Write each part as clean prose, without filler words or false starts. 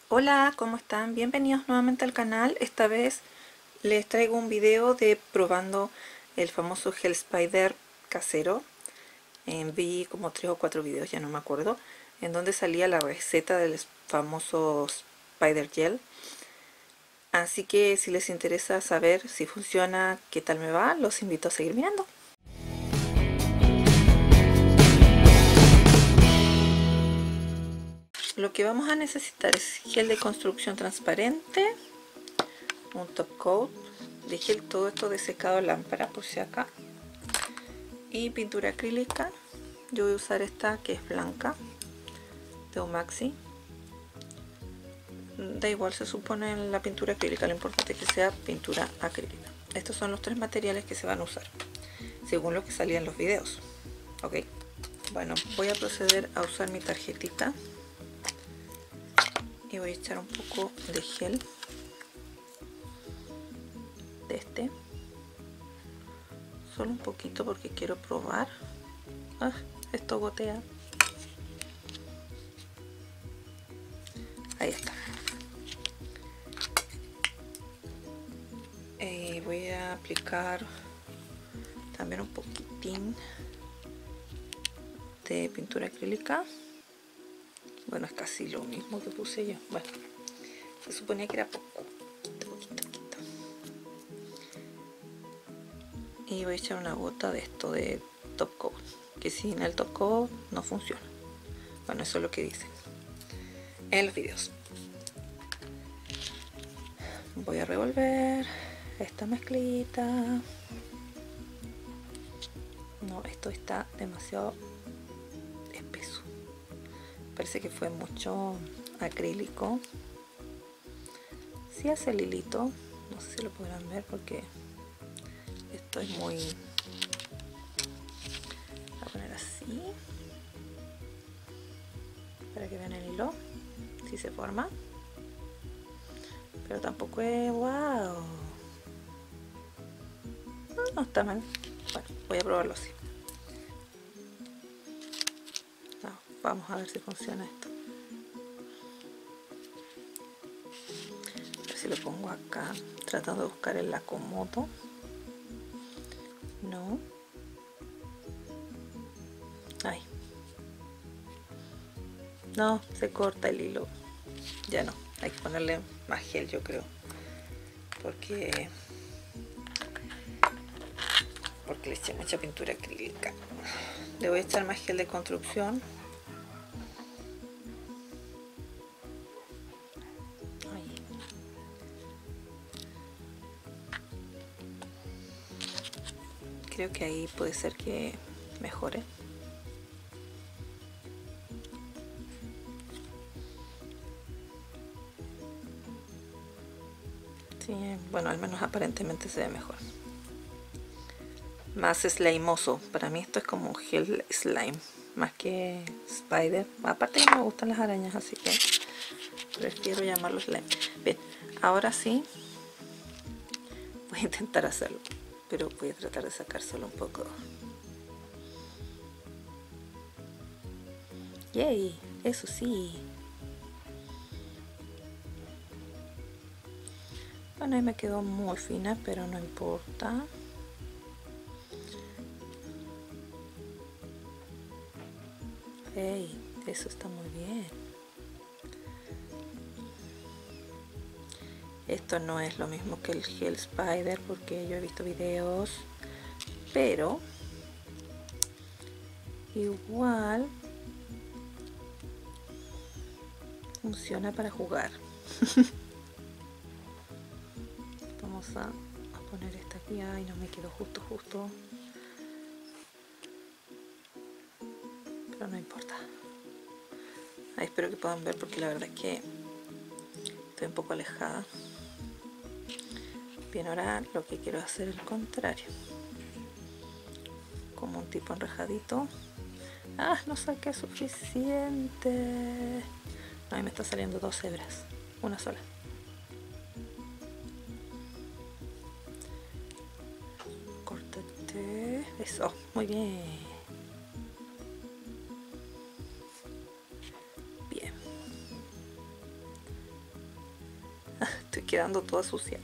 Hola, ¿cómo están? Bienvenidos nuevamente al canal. Esta vez les traigo un video de probando el famoso Gel Spider casero. Vi como 3 o 4 videos, ya no me acuerdo, en donde salía la receta del famoso Spider Gel. Así que si les interesa saber si funciona, qué tal me va, los invito a seguir mirando. Lo que vamos a necesitar es gel de construcción transparente, un top coat de gel, todo esto de secado lámpara por si acá, y pintura acrílica. Yo voy a usar esta que es blanca de Umaxi. Da igual, se supone en la pintura acrílica, lo importante es que sea pintura acrílica. Estos son los 3 materiales que se van a usar según lo que salía en los videos. Ok, bueno, voy a proceder a usar mi tarjetita y voy a echar un poco de gel de este, solo un poquito porque quiero probar. Esto gotea. Ahí está. Voy a aplicar también un poquitín de pintura acrílica. Bueno, es casi lo mismo que puse yo. Bueno, se suponía que era poquito. Y voy a echar una gota de esto de top coat, que sin el top coat no funciona. Bueno, eso es lo que dicen en los videos. Voy a revolver esta mezclita. No, esto está demasiado espeso. Parece que fue mucho acrílico. Sí hace el hilito, no sé si lo podrán ver porque esto es muy... Voy a poner así para que vean el hilo, si se forma, pero tampoco es wow. No está mal. Bueno, voy a probarlo así. No, vamos a ver si funciona esto. A ver si lo pongo acá, tratando de buscar el acomodo. No. Ay. No, se corta el hilo. Ya no, hay que ponerle más gel, yo creo. Porque le eché mucha pintura acrílica. Le voy a echar más gel de construcción. Ahí. Creo que ahí puede ser que mejore. Sí, bueno, al menos aparentemente se ve mejor. Más slimeoso. Para mí esto es como un gel slime, más que spider. Aparte que me gustan las arañas, así que prefiero llamarlo slime. Bien, ahora sí voy a intentar hacerlo, pero voy a tratar de sacar solo un poco. ¡Yay! Eso sí. Bueno, ahí me quedó muy fina, pero no importa. ¡Hey! Eso está muy bien. Esto no es lo mismo que el Gel Spider porque yo he visto videos, pero igual funciona para jugar. Vamos a poner esta aquí. Ay, no me quedó justo. Pero no importa. Ay, espero que puedan ver porque la verdad es que estoy un poco alejada. Bien, ahora lo que quiero hacer es el contrario. Como un tipo enrejadito. Ah, no saqué suficiente. Ay, me está saliendo 2 hebras. Una sola. Córtate. Eso, muy bien. Bien. Estoy quedando toda sucia.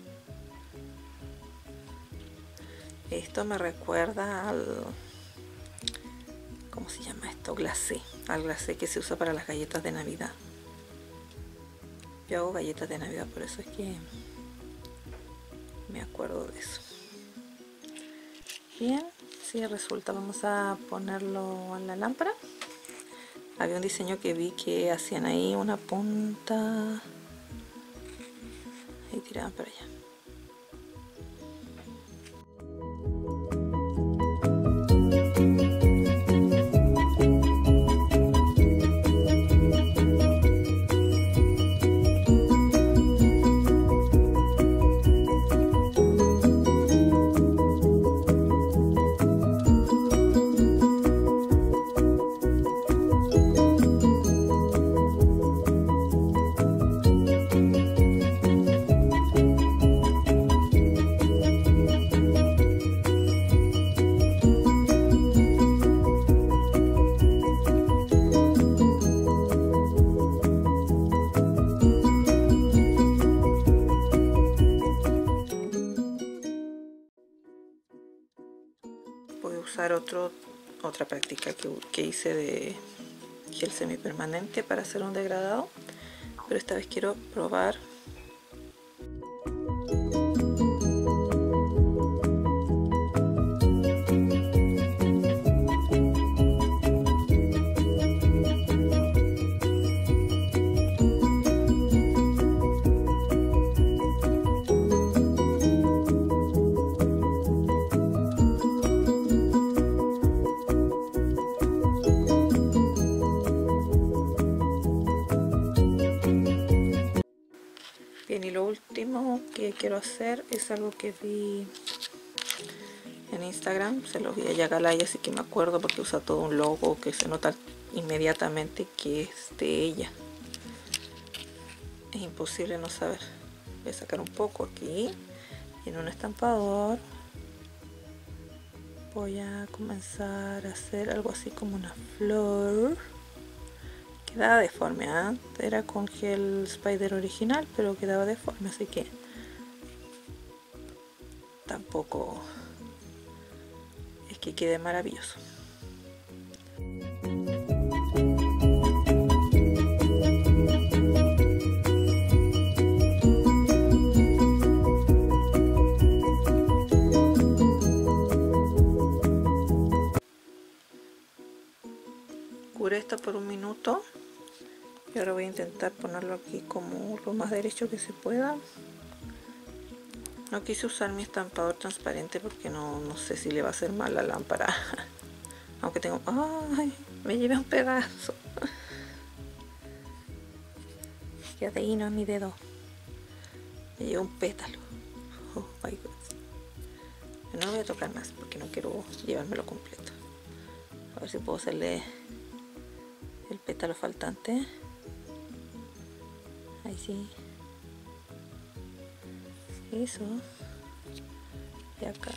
Esto me recuerda al... ¿cómo se llama esto? Glacé. Al glacé que se usa para las galletas de Navidad. Yo hago galletas de Navidad, por eso es que me acuerdo de eso. Bien, si resulta, vamos a ponerlo en la lámpara. Había un diseño que vi que hacían ahí una punta y tiraban para allá. Voy a usar otra práctica que hice de gel semipermanente para hacer un degradado, pero esta vez quiero probar bien. Y lo último que quiero hacer es algo que vi en Instagram, se lo vi a Yagalay, así que me acuerdo porque usa todo un logo que se nota inmediatamente que es de ella. Es imposible no saber. Voy a sacar un poco aquí y en un estampador voy a comenzar a hacer algo así como una flor. Quedaba deforme, ¿eh? Era con gel Spider original, pero quedaba deforme, así que tampoco es que quede maravilloso. Curé esto por un minuto y ahora voy a intentar ponerlo aquí como lo más derecho que se pueda. No quise usar mi estampador transparente porque no sé si le va a hacer mal la lámpara. Aunque tengo... ¡ay! Me llevé un pedazo. Ya de ahí no es mi dedo. Me llevé un pétalo. Oh my god. No lo voy a tocar más porque no quiero llevármelo completo. A ver si puedo hacerle el pétalo faltante. Ahí sí. Eso. Y acá.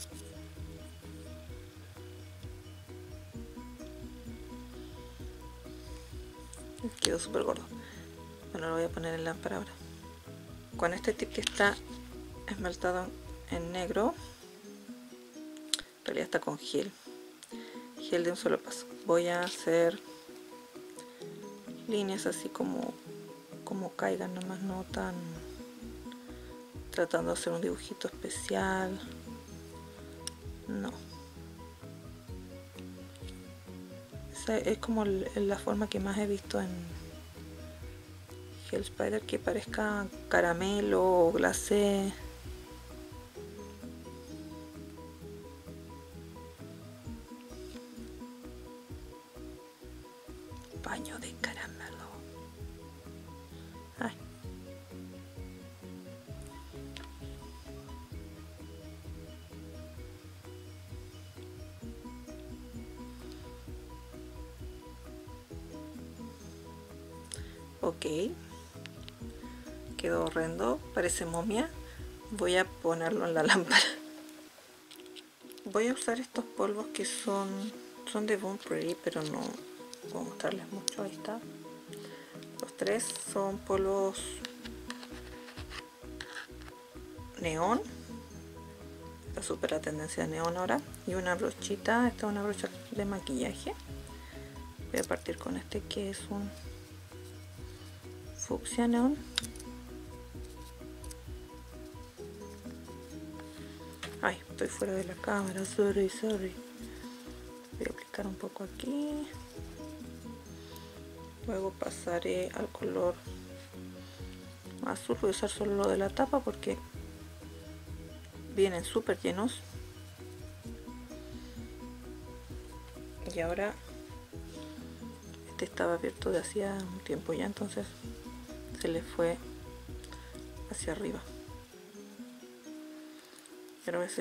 Quedó súper gordo. Bueno, lo voy a poner en la lámpara ahora. Con este tip que está esmaltado en negro, en realidad está con gel de un solo paso. Voy a hacer líneas así como caigan, nomás, no tan tratando de hacer un dibujito especial, no. Esa es como la forma que más he visto en Gel Spider, que parezca caramelo o glacé. Baño de caramelo. Ay. Ok, quedó horrendo, parece momia. Voy a ponerlo en la lámpara. Voy a usar estos polvos que son de Born Pretty, pero no voy a mostrarles mucho. Ahí está. Los tres son polvos neón. Está súper la tendencia de neón ahora. Y una brochita, esta es una brocha de maquillaje. Voy a partir con este que es un fucsia neón. Ay, estoy fuera de la cámara, sorry. Voy a aplicar un poco aquí. Luego pasaré al color azul. Voy a usar solo lo de la tapa porque vienen súper llenos. Y ahora este estaba abierto de hacía un tiempo ya, entonces se le fue hacia arriba. Y ahora voy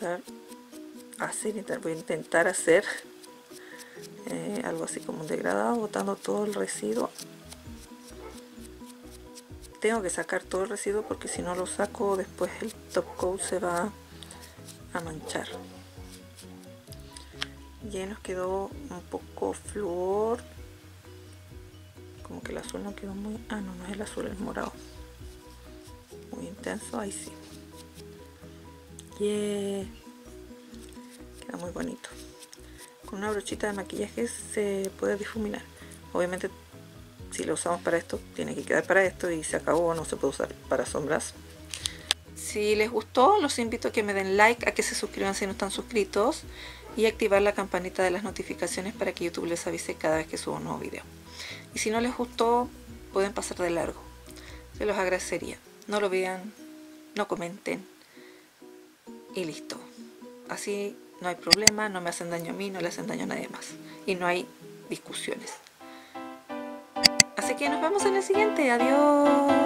a intentar hacer algo así como un degradado, botando todo el residuo. Tengo que sacar todo el residuo porque si no lo saco después el top coat se va a manchar. Ya nos quedó un poco flúor, como que el azul no quedó muy... ah, no es el azul, es morado, muy intenso. Ahí sí, yeah. Queda muy bonito. Con una brochita de maquillaje se puede difuminar. Obviamente si lo usamos para esto, tiene que quedar para esto y se acabó, no se puede usar para sombras. Si les gustó, los invito a que me den like, a que se suscriban si no están suscritos y activar la campanita de las notificaciones para que YouTube les avise cada vez que subo un nuevo video. Y si no les gustó, pueden pasar de largo. Se los agradecería. No lo vean, no comenten y listo. Así no hay problema, no me hacen daño a mí, no le hacen daño a nadie más. Y no hay discusiones. Así que nos vemos en el siguiente. Adiós.